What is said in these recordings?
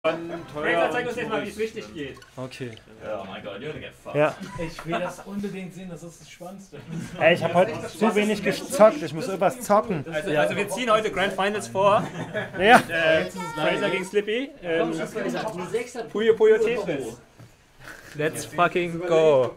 Fraser, zeig uns jetzt mal, wie es richtig geht. Okay. Oh mein Gott, you're gonna get fucked. Ja. Ich will das unbedingt sehen, das ist das Spannendste. Ey, ich habe heute zu wenig gezockt, ich muss irgendwas zocken. Also wir ziehen heute Grand Finals vor. Ja. Fraser gegen Slippy. Puyo Puyo Tetris. Let's fucking go.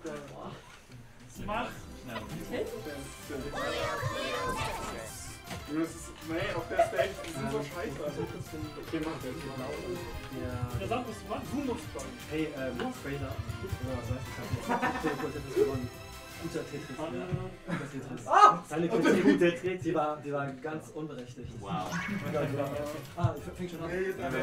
Nee, auf der Stage, die sind so scheiße. Also, okay, mach das. Der sagt, was du machst. Du musst dann. Hey, Fraser. Was weißt du? gewonnen. Guter Tetris. Seine Kritik der Tetris, die war ganz unberechtigt. Wow. Ich fäng schon an.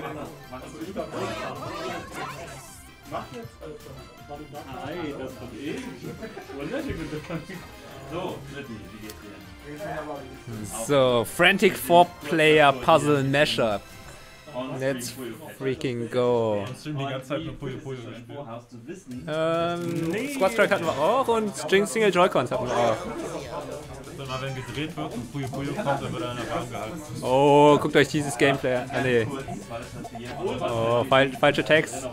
Mach jetzt, Alter. Nein, das wird wunderschön. So, Slippy, wie geht's dir? So, Frantic 4-Player Puzzle Mashup. Let's freaking go. Die ganze Zeit nur Puyo Puyo gespielt. Squad Strike hatten wir auch und Single Joy-Cons hatten wir auch. Wenn mal wenn gedreht wird und Puyo Puyo kommt, dann wird er an der Bahn gehalten. Oh, guckt euch dieses Gameplay an. Ah, nee. Oh, falsche Text.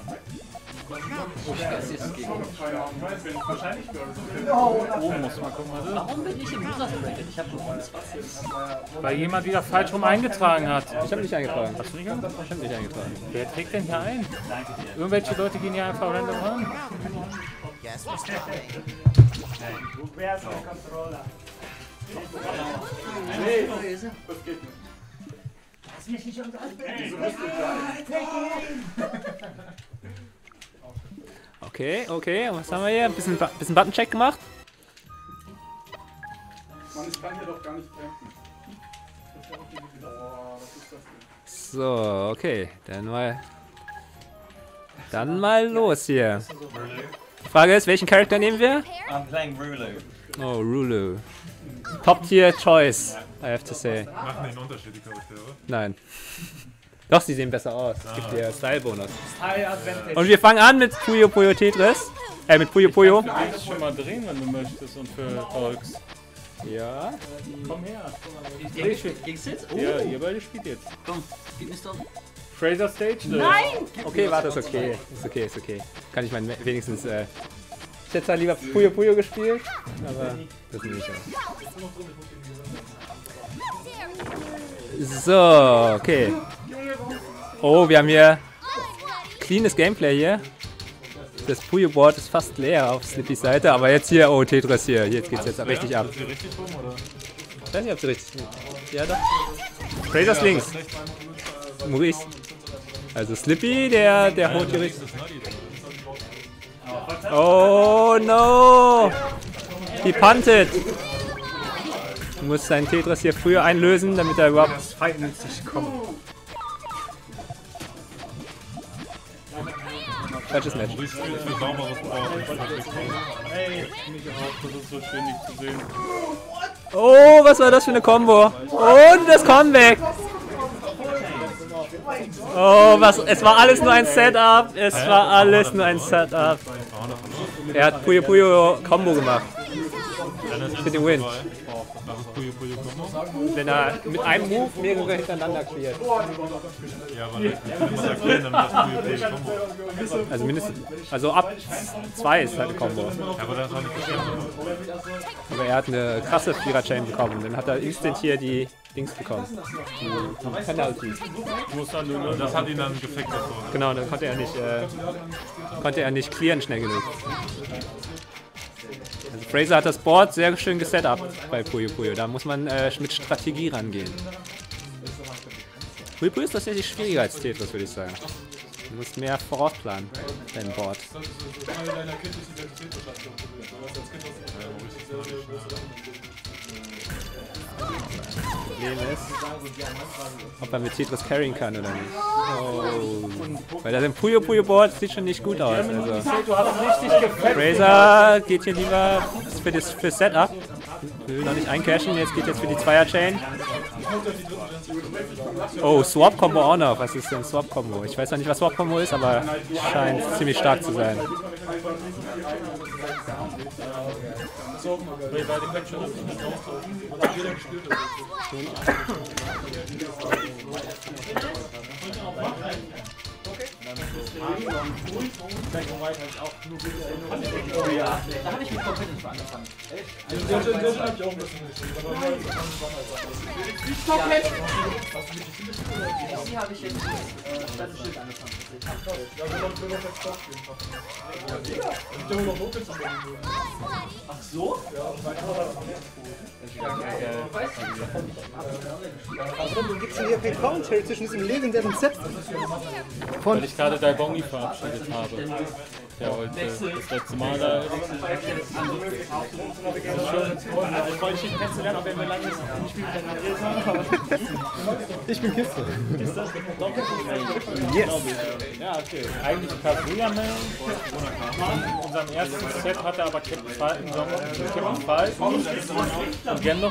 Oben muss man gucken, was ist. Warum bin ich im Users Bracket? Ich habe gewonnen. Weil jemand wieder falsch rum eingetragen hat. Ich habe nicht eingetragen. Hast du nicht eingetragen? Ich habe nicht eingetragen. Wer trägt denn hier ein? Irgendwelche Leute gehen hier einfach random ran. Wer ist der Controller? Das geht nicht. Lass mich nicht unterhalten. Okay, was haben wir hier? Ein bisschen Button-Check gemacht. Mann, ich kann hier doch gar nicht kämpfen. Boah, was ist das denn? So, okay. Dann mal los hier. Die Frage ist, welchen Charakter nehmen wir? I'm playing Rulu. Oh, Rulu. Top-Tier-Choice, I have to say. Machen den Unterschied, die Charaktere? Nein. Doch, sie sehen besser aus. Es gibt hier Style-Bonus. Style Advantage. Und wir fangen an mit Puyo Puyo Tetris. Mit Puyo Puyo. Du kannst schon mal drehen, wenn du möchtest und für Talks. Ja. Komm her. Ging's jetzt? Ja, ihr beide spielt jetzt. Komm, gib mir's doch. Fraser Stage? Nein! Okay, warte, ist okay. Ist okay. Kann ich mal wenigstens. Ich hätte zwar lieber Puyo Puyo gespielt, aber das nehme ich ja. So, okay. Oh, wir haben hier cleanes Gameplay hier. Das Puyo-Board ist fast leer auf Slippys Seite, aber jetzt hier, oh, Tetris hier. Jetzt geht's jetzt richtig ab. Ist die richtig rum, oder? Ich weiß nicht, ob sie richtig. Ja, doch. Fraser's links. Maurice. Also Slippy, der holt hier richtig. Oh no! He punted! Du musst seinen Tetris hier früher einlösen, damit er überhaupt Feindlich kommt. falsches Match. Maurice spielt für sauberes Board. Ey, mich auch, das ist so schön nicht zu sehen. Oh, was war das für eine Combo? Und das Comeback! Oh, es war alles nur ein Setup. Es war alles nur ein Setup. Er hat Puyo Puyo Combo gemacht. Für den Win. Das ist Puyo Puyo Combo. Wenn er mit einem Move mehrere hintereinander cleart. Ja, aber ich muss erklären, damit das Puyo Puyo Combo ist. Also mindestens. Also ab 2 ist halt eine Combo. Ja, aber das war nicht bestimmt. Aber er hat eine krasse Vierer-Chain bekommen. Dann hat er instant hier die Dings bekommen. Die Penalties. Und das hat ihn dann gefickt davor. Genau, dann konnte er nicht clearen schnell genug. Also Fraser hat das Board sehr schön gesetupt bei Puyo Puyo. Da muss man mit Strategie rangehen. Puyo Puyo ist tatsächlich schwieriger als Tetris, würde ich sagen. Du musst mehr vorausplanen, dein Board. Problem ist, ob er mit Tetris carryen kann oder nicht. Oh. Weil das im Puyo Puyo Board sieht schon nicht gut aus. Also. Du hast richtig gefällt. Fraser geht hier lieber für Setup. Will noch nicht eincashen, jetzt geht jetzt für die Zweier-Chain. Oh, Swap-Combo auch noch. Was ist denn Swap-Combo? Ich weiß noch nicht, was Swap-Combo ist, aber scheint ziemlich stark zu sein. Black and White halt auch nur gute Erinnerungen. Oh ja, da habe ich mit Competitive schon angefangen. Echt? Den hab ich auch ein bisschen gespielt. Die habe ich jetzt das Schild angefangen. Ja, wir wollen noch jetzt doch spielen. Ich habe noch Vocals am Ende. Ach so? Ja, Warum gibt es denn hier kein Commentary zwischen diesem legendären Set? Weil ich gerade Daibongi verabschiedet habe. Der heute das letzte Mal da ist. Das ist schön. Ich wollte dich kennenzulernen, aber wenn wir lange nicht miteinander haben. Ich bin Kiste. Yes! Ja, okay. Eigentlich Kaguya Man. In unserem ersten Set hatte aber Captain Falcon und Gem noch.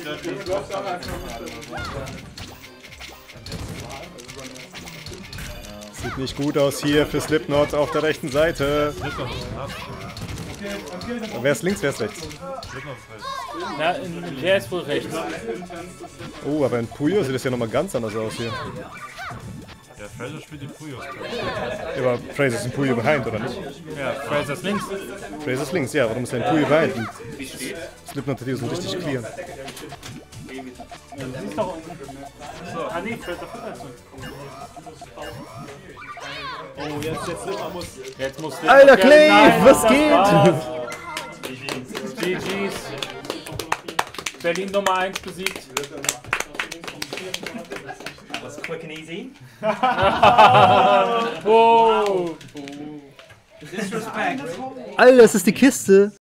Sieht nicht gut aus hier für Slipknot auf der rechten Seite. Wer ist links, wer ist rechts? Ja, der ist wohl rechts. Oh, aber in Puyo sieht das ja nochmal ganz anders aus hier. Ja, Fraser spielt die Puyos. Ja, aber Fraser ist in Puyo behind, oder nicht? Ja, Fraser ist links. Fraser ist links, ja, warum ist er in Puyo behind? Und Slipknot hat hier so richtig clear. Du siehst doch ah nee, Fraser oh, jetzt muss Alter Clay, was geht? GG's. Berlin Nummer 1 besiegt. That was quick and easy. Oh. Disrespect. Alter, das ist die Kiste.